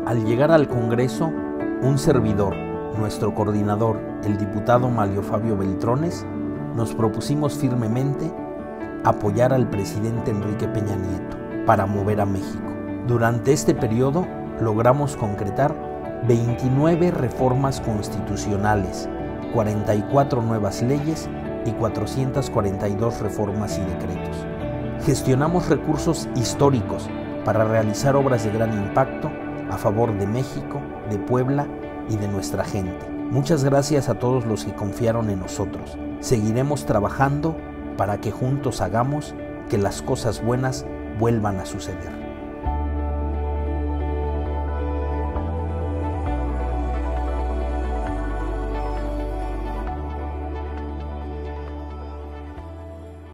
Al llegar al Congreso, un servidor, nuestro coordinador, el diputado Manlio Fabio Beltrones, nos propusimos firmemente apoyar al presidente Enrique Peña Nieto para mover a México. Durante este periodo logramos concretar 29 reformas constitucionales, 44 nuevas leyes y 442 reformas y decretos. Gestionamos recursos históricos para realizar obras de gran impacto a favor de México, de Puebla y de nuestra gente. Muchas gracias a todos los que confiaron en nosotros. Seguiremos trabajando para que juntos hagamos que las cosas buenas vuelvan a suceder.